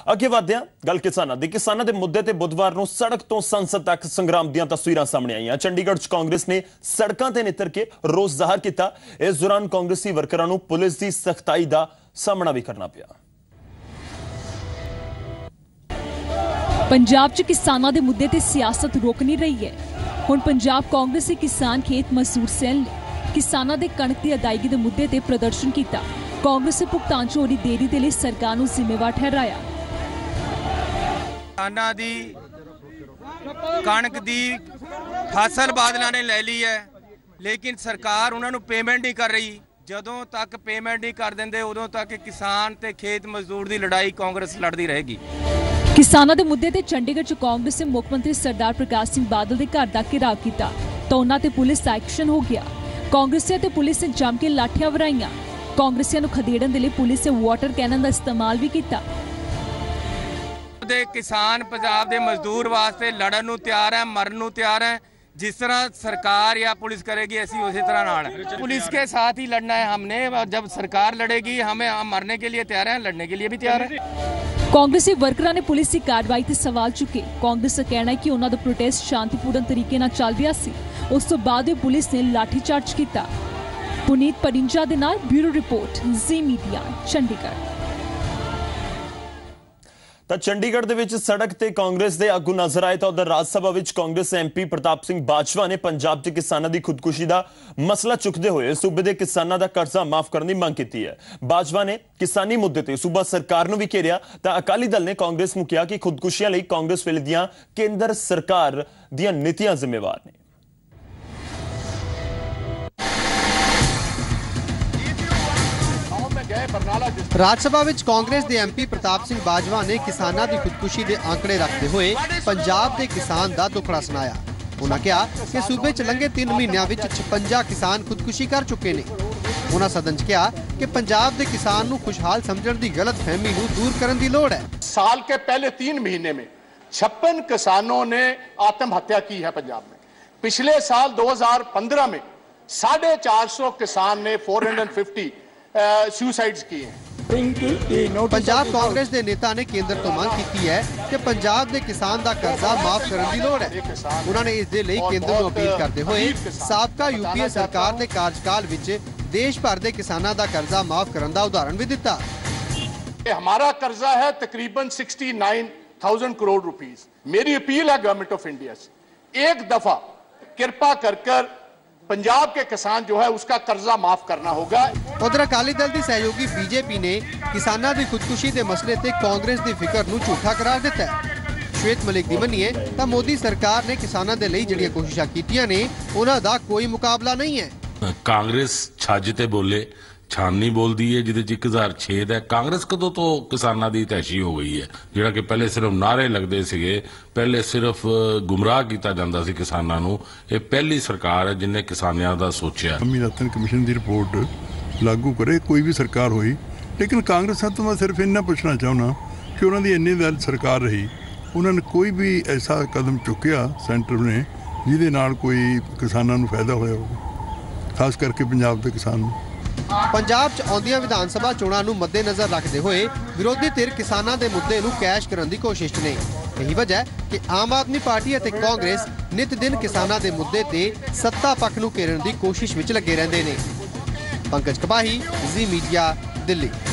ਅੱਗੇ ਵਧਦਿਆਂ ਗੱਲ ਕਿਸਾਨਾਂ ਦੇ ਮੁੱਦੇ ਤੇ ਬੁੱਧਵਾਰ ਨੂੰ ਸੜਕ ਤੋਂ ਸੰਸਦ ਤੱਕ ਸੰਗਰਾਮ ਦੀਆਂ ਤਸਵੀਰਾਂ ਸਾਹਮਣੇ ਆਈਆਂ। ਚੰਡੀਗੜ੍ਹ 'ਚ ਕਾਂਗਰਸ ਨੇ ਸੜਕਾਂ ਤੇ ਨਿੱਤਰ ਕੇ ਰੋਸ ਜ਼ਾਹਰ ਕੀਤਾ। ਇਸ ਦੌਰਾਨ ਕਾਂਗਰਸੀ ਵਰਕਰਾਂ ਨੂੰ ਪੁਲਿਸ ਦੀ ਸਖਤਾਈ ਦਾ ਸਾਹਮਣਾ ਵੀ ਕਰਨਾ ਪਿਆ। पंजाब च किसानां दे मुद्दे ते सियासत रोक नहीं रही है। हुण पंजाब कांग्रेसी किसान खेत मजदूर सैल ने किसानां दे कणक दी अदायगी दे मुद्दे ते प्रदर्शन किया। कांग्रेस दे भुगतान च हो रही देरी दे लई सरकार नूं जिम्मेवार ठहराया। किसानां दी कणक दी फसल बादलों ने ले ली है, लेकिन सरकार उन्हां नूं पेमेंट नहीं कर रही। जदों तक पेमेंट नहीं कर देंदे उदों तक किसान ते खेत मजदूर दी लड़ाई कांग्रेस लड़दी रहेगी। किसानों के मुद्दे ते चंडीगढ़ च कांग्रेस ने मुख मंत्री सरदार प्रकाश सिंह बादल के घर का घेराव किया तो उन्हां ते पुलिस दा एक्शन हो गया। कांग्रेसियां ते पुलिस ने जम के लाठियां वराईयां। कांग्रेसियां नूं खदेड़न दे लई पुलिस ने वाटर कैनन का इस्तेमाल भी किया। किसान पंजाब दे मजदूर वास्ते लड़न नूं तैयार है, मरन नूं तैयार है। जिस तरह सरकार या पुलिस करेगी ऐसी उसी तरह नाल पुलिस के साथ ही लड़ना है हमने। जब सरकार लड़ेगी हम मरने के लिए तैयार हैं, लड़ने के लिए भी तैयार हैं। कांग्रेसी वर्करां ने पुलिस की कार्रवाई ते सवाल चुके। कांग्रेस का कहना है कि उन्हां दा प्रोटेस्ट शांतिपूर्ण तरीके नाल चल रहा सी, उस तो बाद पुलिस ने लाठीचार्ज किया। पुनीत परिंजा दे नाल bureau report Zee Media Chandigarh. ਤਾਂ ਚੰਡੀਗੜ੍ਹ ਦੇ ਵਿੱਚ ਸੜਕ ਤੇ ਕਾਂਗਰਸ ਦੇ ਆਗੂ ਨਜ਼ਰ ਆਏ ਤਾਂ ਉਧਰ ਰਾਜ ਸਭਾ ਵਿੱਚ ਕਾਂਗਰਸ ਐਮਪੀ ਪ੍ਰਤਾਪ ਸਿੰਘ ਬਾਜਵਾ ਨੇ ਪੰਜਾਬ 'ਚ ਕਿਸਾਨਾਂ ਦੀ ਖੁਦਕੁਸ਼ੀ ਦਾ ਮਸਲਾ ਚੁੱਕਦੇ ਹੋਏ ਸੂਬੇ ਦੇ ਕਿਸਾਨਾਂ ਦਾ ਕਰਜ਼ਾ ਮਾਫ ਕਰਨ ਦੀ ਮੰਗ ਕੀਤੀ ਹੈ। ਬਾਜਵਾ ਨੇ ਕਿਸਾਨੀ ਮੁੱਦੇ ਤੇ ਸੂਬਾ ਸਰਕਾਰ ਨੂੰ ਵੀ ਘੇਰਿਆ ਤਾਂ ਅਕਾਲੀ ਦਲ ਨੇ ਕਾਂਗਰਸ ਨੂੰ ਕਿਹਾ ਕਿ ਖੁਦਕੁਸ਼ੀਆਂ ਲਈ ਕਾਂਗਰਸ ਵੇਲੇ ਦੀਆਂ ਕੇਂਦਰ ਸਰਕਾਰ ਦੀਆਂ ਨੀਤੀਆਂ ਜ਼ਿੰਮੇਵਾਰ ਨੇ। ਰਾਜ ਸਭਾ ਵਿੱਚ ਕਾਂਗਰਸ ਦੇ ਐਮਪੀ ਪ੍ਰਤਾਪ ਸਿੰਘ ਬਾਜਵਾ ਨੇ ਕਿਸਾਨਾਂ ਦੀ ਖੁਦਕੁਸ਼ੀ ਦੇ ਆંકੜੇ ਰੱਖਦੇ ਹੋਏ ਪੰਜਾਬ ਦੇ ਕਿਸਾਨ ਦਾ ਦੁੱਖੜਾ ਸੁਣਾਇਆ। ਉਹਨਾਂ ਕਿਹਾ ਕਿ ਸੂਬੇ 'ਚ ਲੰਘੇ 3 ਮਹੀਨਿਆਂ ਵਿੱਚ 56 ਕਿਸਾਨ ਖੁਦਕੁਸ਼ੀ ਕਰ ਚੁੱਕੇ ਨੇ। ਉਹਨਾਂ ਸਦਨ 'ਚ ਕਿਹਾ ਕਿ ਪੰਜਾਬ ਦੇ ਕਿਸਾਨ ਨੂੰ ਖੁਸ਼ਹਾਲ ਸਮਝਣ ਦੀ ਗਲਤਫਹਿਮੀ ਨੂੰ दूर ਕਰਨ ਦੀ ਲੋੜ है। साल के पहले 3 महीने में 56 किसानों ने आत्महत्या की है पंजाब में। पिछले साल 2015 में 450 किसान ने 450 सुसाइड्स किए हैं। पंजाब कांग्रेस के नेता ने केंद्र तो मांग की है कि पंजाब के किसान का कर्जा माफ करने की लोड़ है। उन्होंने इस दे लई केंद्र को अपील करते हुए साबका यूपीए सरकार के कार्यकाल विच देश भर के किसानों का कर्जा माफ करने का उदाहरण भी दिता। हमारा कर्जा है तकरीबन 69,000 करोड़ रुपीस। मेरी अपील है गवर्नमेंट ऑफ इंडिया से, एक दफा कृपा कर पंजाब के किसान जो है उसका कर्जा माफ करना होगा। उधर अकाली दल की सहयोगी बीजेपी ने किसानों की खुदकुशी के मसले ते कांग्रेस की फिक्र नूं झूठा करार दिता है। श्वेत मलिक दी मन्नीए तां मोदी सरकार ने किसानों के लिए जिहड़ियां कोशिशां कीतियां ने उन्हां दा कोई मुकाबला नहीं है। कांग्रेस छज ते बोले छान नहीं बोलती है, जिहदे 1006 है। कांग्रेस कदों तो किसानों की तैशी हो गई है, जिहड़ा कि पहले सिर्फ नारे लगते थे, पहले सिर्फ गुमराह किया जाता सी किसानों नूं। ये पहली सरकार है जिन्हें किसानों का सोचा। कमी रतन कमीशन की रिपोर्ट लागू करे कोई भी सरकार हुई, लेकिन कांग्रेस तो मैं सिर्फ इन्ना पूछना चाहना कि उन्होंने इन्नी देर सरकार रही, उन्होंने कोई भी ऐसा कदम चुकिया सेंटर ने जिहदे नाल कोई किसानों नूं फायदा होया हो, खास करके पंजाब के किसान। पंजाब च आउंदियां विधान सभा चोणां नूं मद्देनज़र रखते हुए विरोधी धिर किसानां दे मुद्दे नूं कैश करन दी कोशिश च ने। यही वजह है कि आम आदमी पार्टी अते कांग्रेस नित दिन किसानां दे मुद्दे ते सत्ता पक्ष नूं घेरन दी कोशिश विच लगे रहिंदे ने। Pankaj Kapahi, Zee Media, Delhi.